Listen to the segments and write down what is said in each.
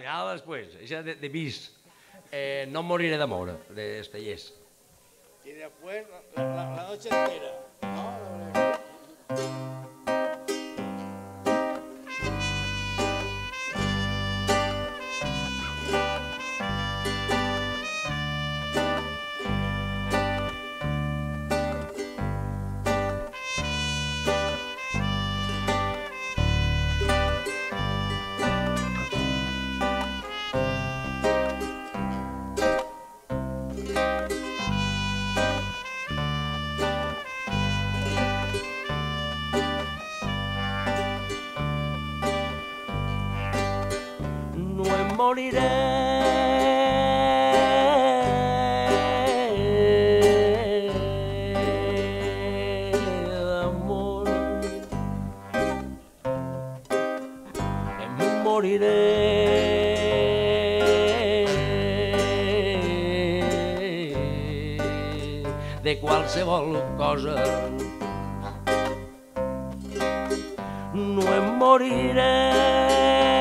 Ja després, això de bis. No moriré d'amor, d'Estellers. Y después la noche entera, ¿no? No em moriré d'amor, em moriré de qualsevol cosa. No em moriré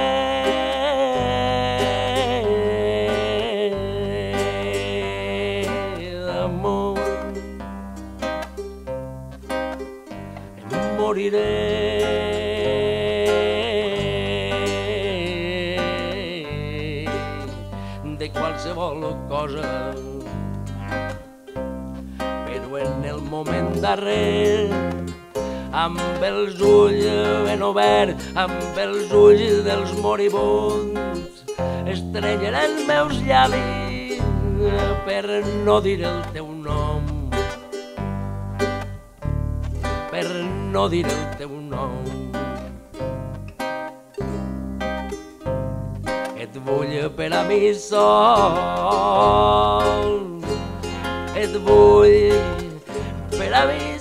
d'amor, em moriré de qualsevol cosa. Però en el moment darrer, amb els ulls ben oberts, amb els ulls dels moribunds, estrenyaré els meus llavis per no dir el teu nom, per no dir el teu nom. Et vull per a mi sol, et vull per a mi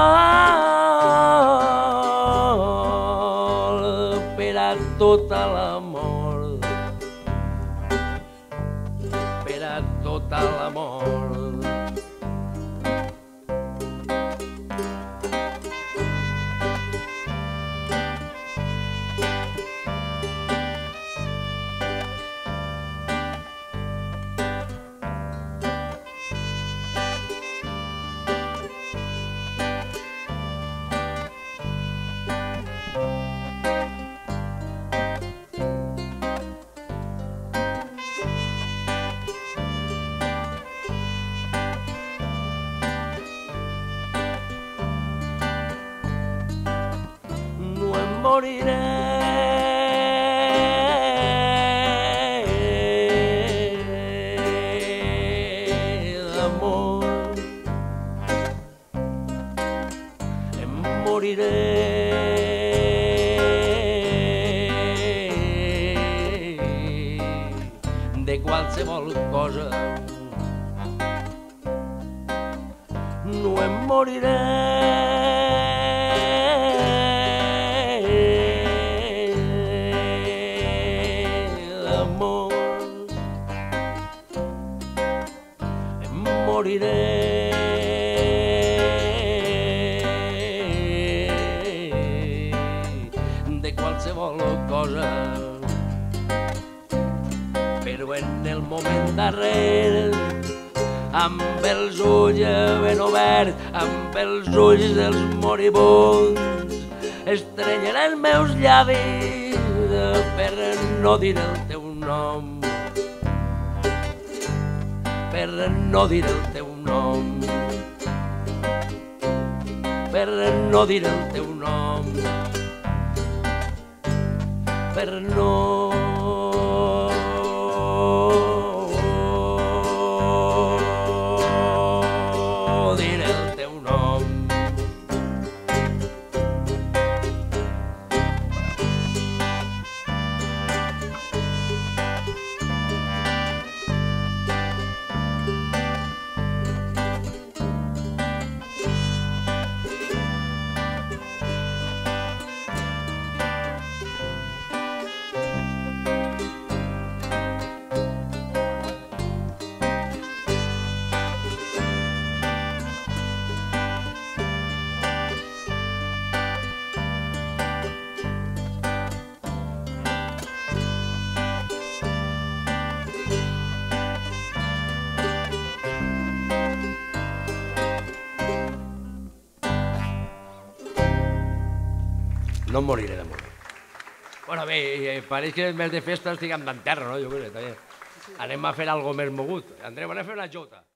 sol, per a tot l'amor, per a tot l'amor. No em moriré d'amor, em moriré de qualsevol cosa. No em moriré d'amor, em moriré de qualsevol cosa. Però en el moment darrer, amb els ulls ben oberts, amb els ulls dels moribunds, estrenyaré els meus llavis per no dir el teu nom, per no dir el teu nom, per no dir el teu nom, per no dir el teu nom. No em moriré de morir. Bueno, bé, pareix que més de festa estiguem d'enterro, no? Jo què sé, també. Anem a fer algo més mogut. Andreu, anem a fer una jota.